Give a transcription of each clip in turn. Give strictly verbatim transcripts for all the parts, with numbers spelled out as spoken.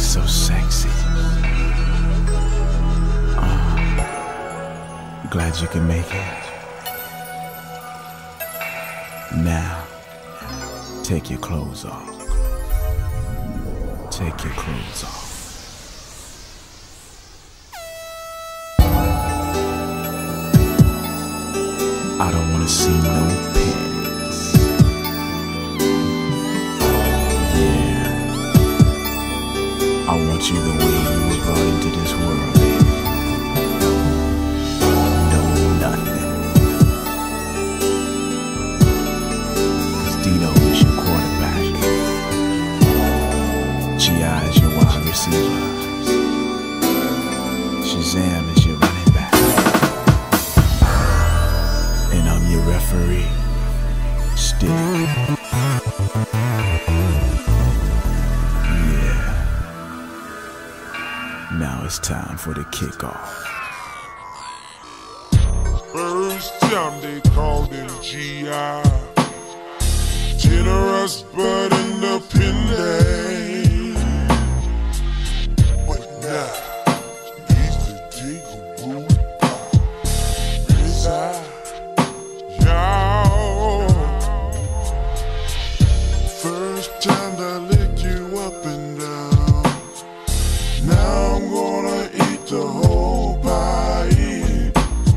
so sexy. Uh, glad you can make it. Now, take your clothes off. Take your clothes off. I don't want to see no panties. Yeah, I want you the way you were brought into this world, baby. No nothing. Cause Dino is your quarterback. G I is your wide receiver. Shazam is your running back. And I'm your referee. Stick. Yeah. Now it's time for the kickoff. First time they called him G I. Generous but independent. But now, he's the jigaboo pop. Inside, y'all. First time I licked you up and down. Now I'm gonna eat the whole bite.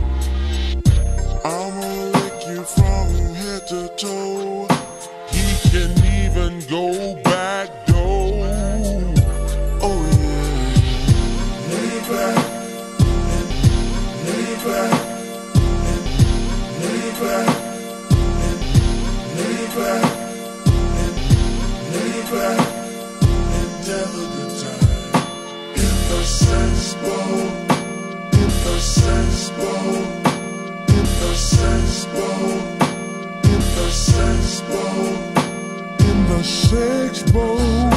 I'm gonna lick you from head to toe. He can even go back door. Oh yeah. Lay back and lay back and lay back and lay back and lay back and tell a good time. In the sex bowl, in the sex bowl, in the sex bowl, in the sex bowl, in the sex bowl.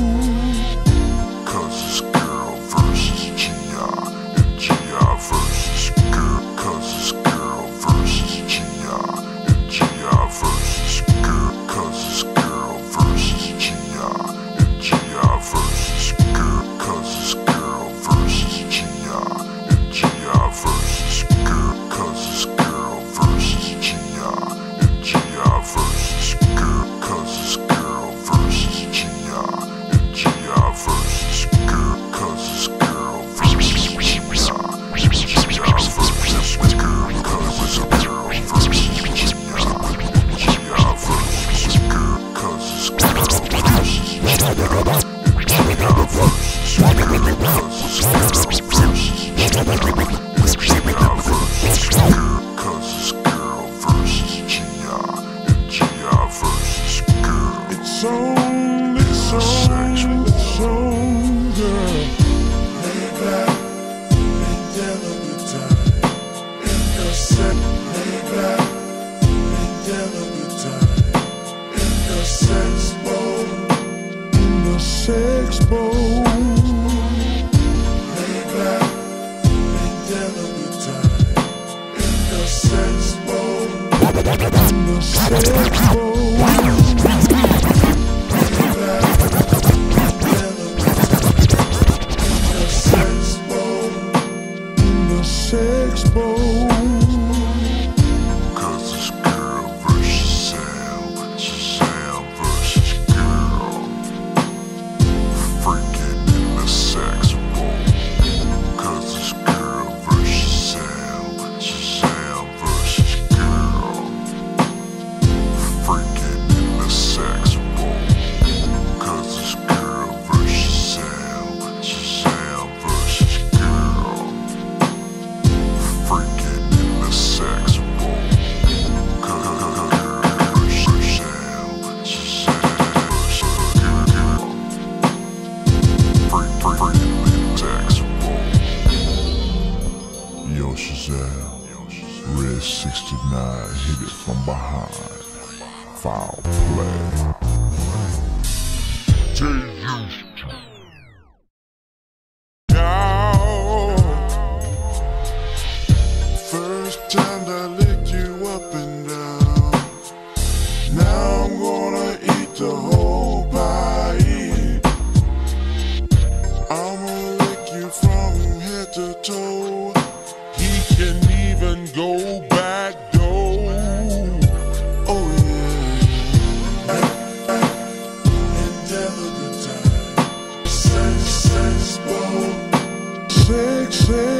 Cause it's girl versus G I, and G I versus girl. Cause it's girl versus G I, and G I versus girl. Cause it's girl versus G I, and G I versus girl. Cause it's girl versus G I, and G I versus girl. Cause it's girl versus G I, and G I versus girl. Cause it's girl versus G I, and G I versus girl. Cause it's girl versus G I, and G I versus girl. Cause it's girl versus G I, and G I versus girl. Cause it's girl versus G I, and G I versus girl. Cause it's girl versus G I, and G I versus girl. It's on, it's on, it's on, girl. Lay back and tell a good time. In the sex, lay back and tell a good time. In the sex bowl, in the sex bowl. Lay back and tell a good time. In the sex bowl, in the sex bowl. Sex bowl. Cause it's girl versus Sam, Shazam versus girl. Freaking in the sex bowl. Cause it's girl versus Sam, Shazam versus girl. Freaking in the sex bowl. Cause it's girl versus Sam, Shazam versus girl. Freaking in the sex bowl. Cause Shazam, Shazam versus girl. Freak, freak, freak in the sex bowl. Yo Shazam, Red sixty-nine hit it from behind. Foul play. Jay used to. First time I licked you up and down. Now I'm gonna eat the whole bite.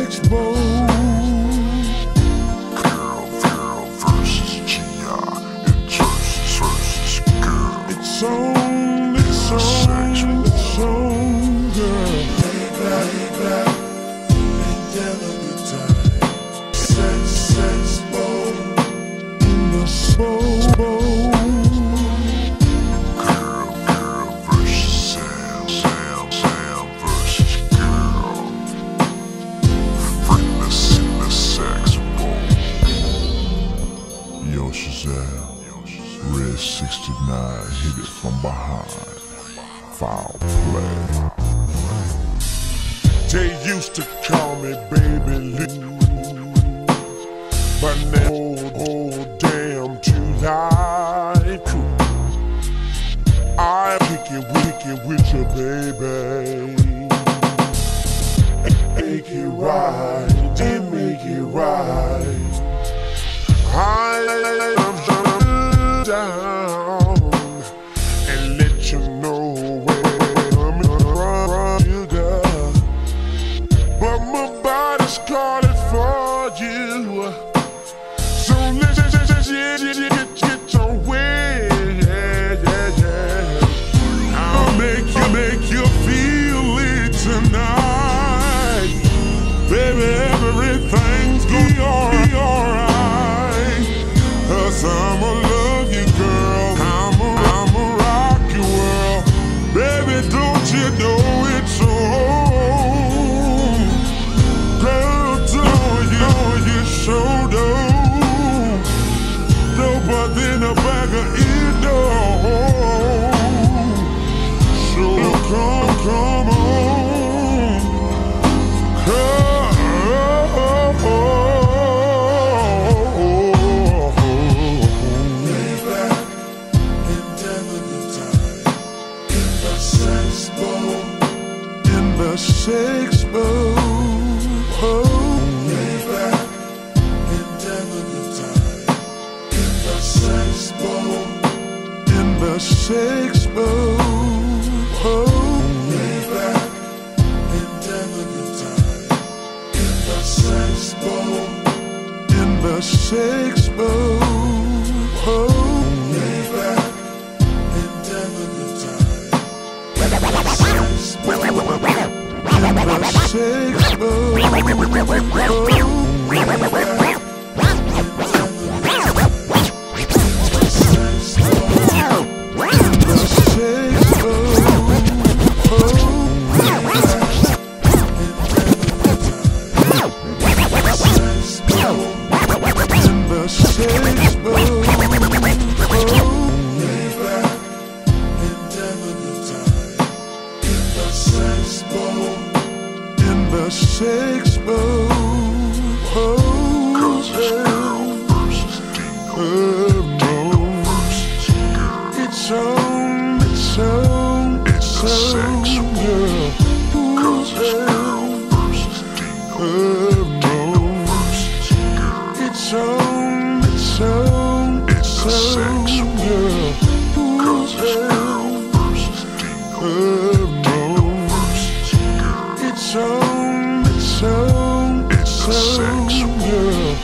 sex bowl. Girl, girl versus G I and versus versus girl. It's on, it's on, it's on, girl. Lay back, lay back, and have a good time. Sex, sex bowl in the soul bowl. Girl, girl versus Sam, Sam, Sam versus girl. Bring us in the sex bowl. Yo, Shazam. Red sixty-nine, hit it from behind. Foul play. They used to call me Baby Lou, but now old, old damn too life crew. I kick it, kick it with you, baby. Make it right, and make it right. I am down and let you know where I'm from, you girl. But my body's calling for you, so let's just get, get your way. Yeah, yeah, yeah. I'll make you, make you feel it tonight, baby. Everything's gonna be alright. Cause I'ma love you, girl. I'ma, I'ma rock you, world. Baby, don't you know it's so? Girl, don't you know you sure do? No, but in the back of it, no. So come, come on. Come. Sex bowl, oh, lay back and have a good time. In the sex bowl, in the sex bowl, oh, lay back and have a good time. In the sex bowl, in the sex bowl, oh, lay back and have a good time. Sex bowl. Sex bowl, sex bowl, oh, Cause it's girl versus Dino versus girl. it's on, it's on, it's on, girl. Cause it's girl versus Dino versus girl. It's on, it's on, it's on, girl. Cause it's girl versus Dino versus girl. It's on, it's on, it's on, girl.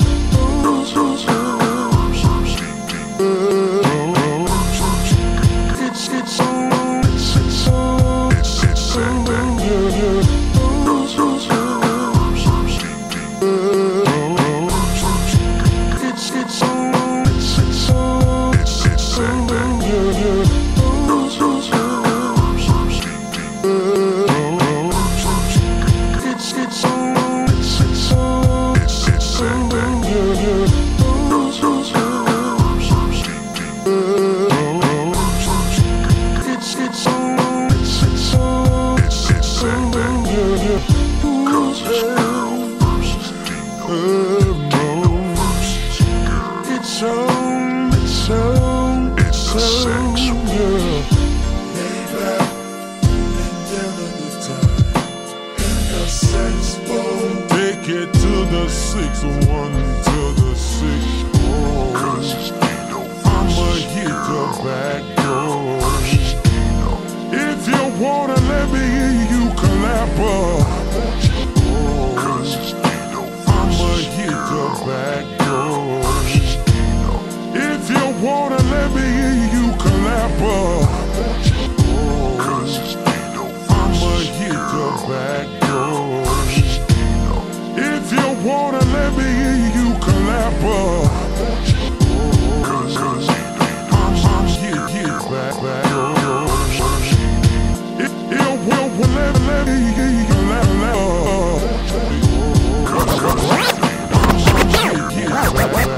It's, it's on, it's, it's on, it's, it's on, girl. It's, it's on, it's, it's on, it's, it's on, girl. It's, it's on, it's, it's on, it's, it's on, girl. It's, it's on, it's, it's on, it's, it's on, girl. Cause it's girl versus Dino versus girl. It's on, it's on, it's on, girl. Lay back and have a good time in the sex bowl. Take it to the six one, to the six four. Cause it's Dino I'ma versus hit the girl back door. versus Dino. If you wanna let me hear you clap up. Cause it's Dino back door. If you wanna let me hear you clap up, cause, cause I'm, I'm here, here, back, back door. If you will, will let, let me hear you clap up, cause, cause I'm, I'm here, here, back, back door.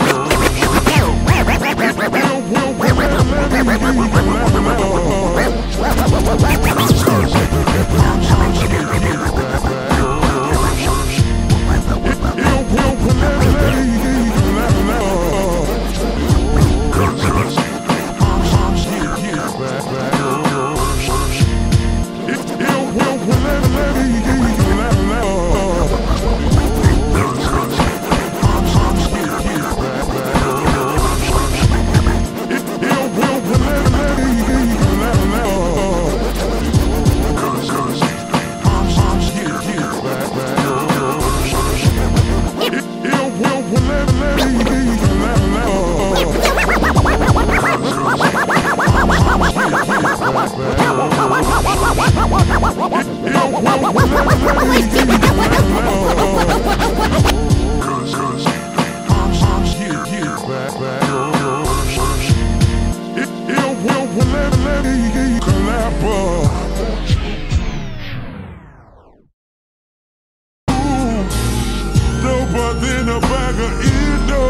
In a bag of Indo,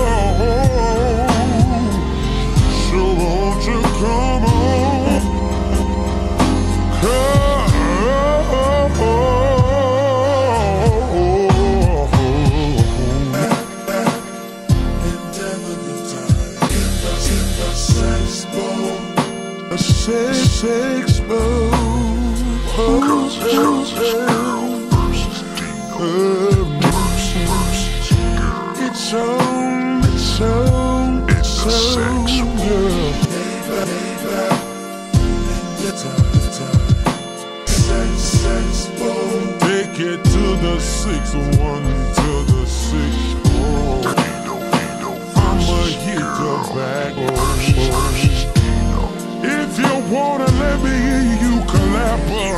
so won't you come on, come a sex, sex bowl, cause, cause it's girl versus Dino. It's on, it's on, it's on, girl. Take it to the six one, to the six four. I'ma hit the back door. If you wanna let me hear you clap up.